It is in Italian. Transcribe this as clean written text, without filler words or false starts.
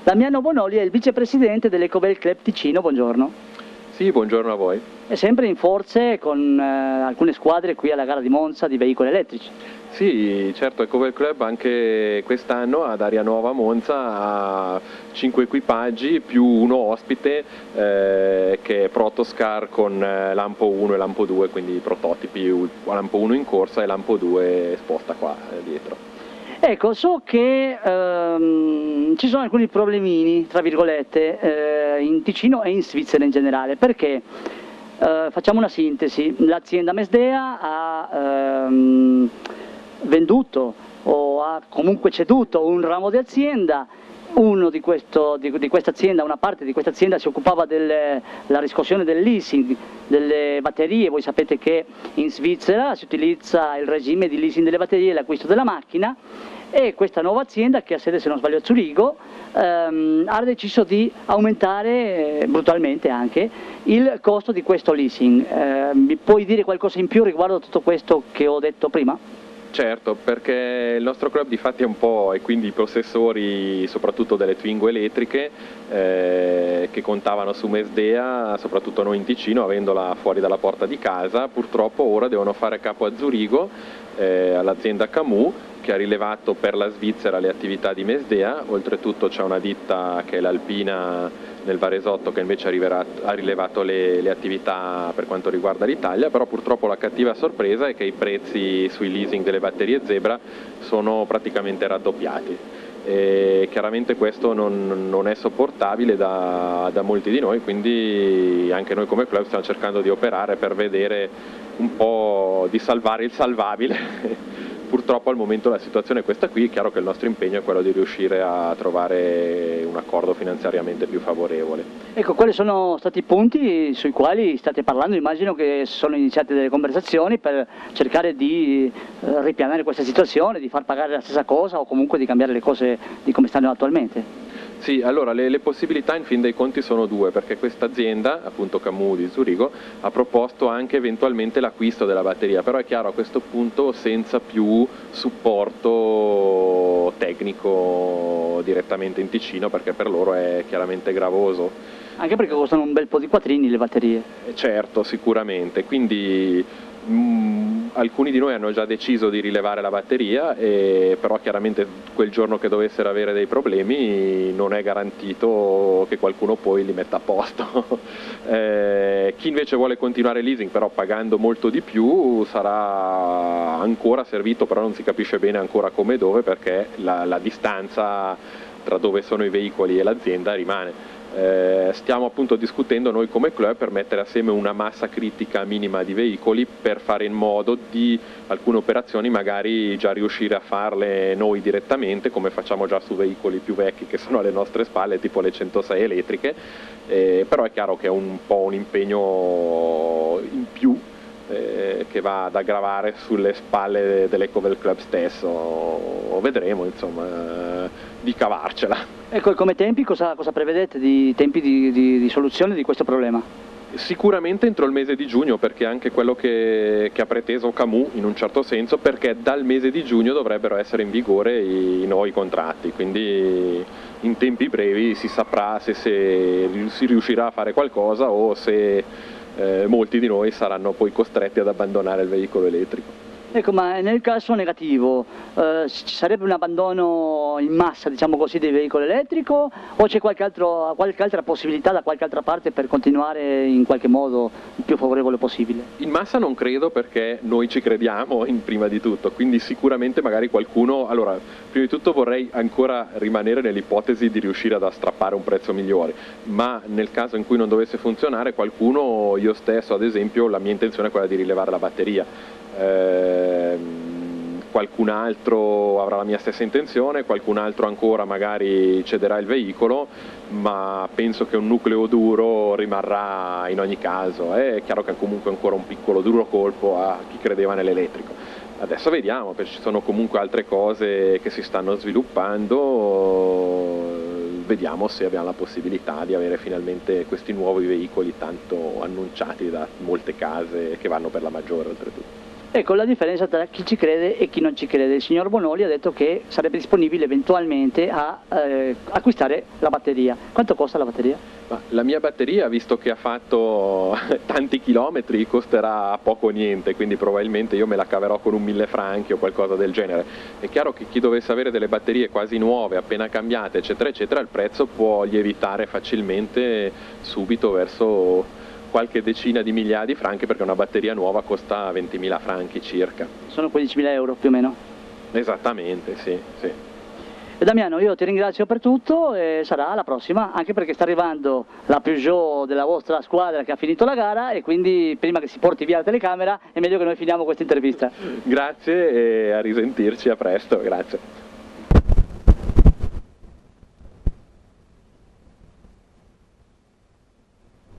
Damiano Bonoli è il vicepresidente dell'Ecobel Club Ticino, buongiorno. Sì, buongiorno a voi. È sempre in forze con alcune squadre qui alla gara di Monza di veicoli elettrici. Sì, certo, Ecobel Club anche quest'anno ad Aria Nuova Monza ha 5 equipaggi più uno ospite che è Protoscar con Lampo 1 e Lampo 2, quindi i prototipi, Lampo 1 in corsa e Lampo 2 esposta qua dietro. Ecco, so che ci sono alcuni problemini, tra virgolette, in Ticino e in Svizzera in generale, perché facciamo una sintesi, l'azienda Mesdea ha venduto o ha comunque ceduto un ramo di azienda. Una parte di questa azienda si occupava della riscossione del leasing delle batterie. Voi sapete che in Svizzera si utilizza il regime di leasing delle batterie e l'acquisto della macchina, e questa nuova azienda, che ha sede, se non sbaglio, a Zurigo, ha deciso di aumentare brutalmente anche il costo di questo leasing. Mi puoi dire qualcosa in più riguardo a tutto questo che ho detto prima? Certo, perché il nostro club di fatti è un po', e quindi i possessori soprattutto delle Twingo elettriche che contavano su Mesdea, soprattutto noi in Ticino, avendola fuori dalla porta di casa, purtroppo ora devono fare capo a Zurigo, all'azienda Camus, che ha rilevato per la Svizzera le attività di Mesdea. Oltretutto c'è una ditta che è l'Alpina nel Varesotto che invece ha rilevato le attività per quanto riguarda l'Italia, però purtroppo la cattiva sorpresa è che i prezzi sui leasing delle batterie Zebra sono praticamente raddoppiati. E chiaramente questo non è sopportabile da molti di noi, quindi anche noi come club stiamo cercando di operare per vedere un po' di salvare il salvabile. Purtroppo al momento la situazione è questa qui. È chiaro che il nostro impegno è quello di riuscire a trovare un accordo finanziariamente più favorevole. Ecco, quali sono stati i punti sui quali state parlando? Immagino che sono iniziate delle conversazioni per cercare di ripianare questa situazione, di far pagare la stessa cosa o comunque di cambiare le cose di come stanno attualmente. Sì, allora le possibilità in fin dei conti sono due, perché questa azienda, appunto Camus di Zurigo, ha proposto anche eventualmente l'acquisto della batteria, però è chiaro a questo punto senza più supporto tecnico direttamente in Ticino, perché per loro è chiaramente gravoso. Anche perché costano un bel po' di quattrini le batterie. Certo, sicuramente, quindi alcuni di noi hanno già deciso di rilevare la batteria, però chiaramente quel giorno che dovessero avere dei problemi non è garantito che qualcuno poi li metta a posto. Chi invece vuole continuare il leasing però pagando molto di più sarà ancora servito, però non si capisce bene ancora come e dove, perché la distanza tra dove sono i veicoli e l'azienda rimane. Stiamo appunto discutendo noi come club per mettere assieme una massa critica minima di veicoli per fare in modo di alcune operazioni magari già riuscire a farle noi direttamente, come facciamo già su veicoli più vecchi che sono alle nostre spalle, tipo le 106 elettriche, però è chiaro che è un po' un impegno in più che va ad aggravare sulle spalle dell'Ecobel Club stesso. Vedremo insomma di cavarcela. Ecco, e come tempi cosa prevedete di tempi di soluzione di questo problema? Sicuramente entro il mese di giugno, perché è anche quello che ha preteso Camus in un certo senso, perché dal mese di giugno dovrebbero essere in vigore i nuovi contratti, quindi in tempi brevi si saprà se si riuscirà a fare qualcosa o se molti di noi saranno poi costretti ad abbandonare il veicolo elettrico. Ecco, ma nel caso negativo ci sarebbe un abbandono in massa, diciamo così, del veicolo elettrico, o c'è qualche altra possibilità da qualche altra parte per continuare in qualche modo il più favorevole possibile? In massa non credo, perché noi ci crediamo prima di tutto, quindi sicuramente magari qualcuno. Allora, prima di tutto vorrei ancora rimanere nell'ipotesi di riuscire ad strappare un prezzo migliore, ma nel caso in cui non dovesse funzionare qualcuno, io stesso ad esempio, la mia intenzione è quella di rilevare la batteria. Qualcun altro avrà la mia stessa intenzione, qualcun altro ancora magari cederà il veicolo, ma penso che un nucleo duro rimarrà in ogni caso. È chiaro che è comunque ancora un piccolo duro colpo a chi credeva nell'elettrico. Adesso vediamo, perché ci sono comunque altre cose che si stanno sviluppando, vediamo se abbiamo la possibilità di avere finalmente questi nuovi veicoli tanto annunciati da molte case che vanno per la maggiore oltretutto. Ecco la differenza tra chi ci crede e chi non ci crede. Il signor Bonoli ha detto che sarebbe disponibile eventualmente a acquistare la batteria. Quanto costa la batteria? Ma la mia batteria, visto che ha fatto tanti chilometri, costerà poco o niente, quindi probabilmente io me la caverò con un 1000 franchi o qualcosa del genere. È chiaro che chi dovesse avere delle batterie quasi nuove, appena cambiate, eccetera, eccetera, il prezzo può lievitare facilmente subito verso qualche decina di migliaia di franchi, perché una batteria nuova costa 20.000 franchi circa. Sono 15.000 euro più o meno. Esattamente, sì, sì. E Damiano, io ti ringrazio per tutto e sarà alla prossima, anche perché sta arrivando la Peugeot della vostra squadra che ha finito la gara e quindi prima che si porti via la telecamera è meglio che noi finiamo questa intervista. Grazie e a risentirci, a presto, grazie.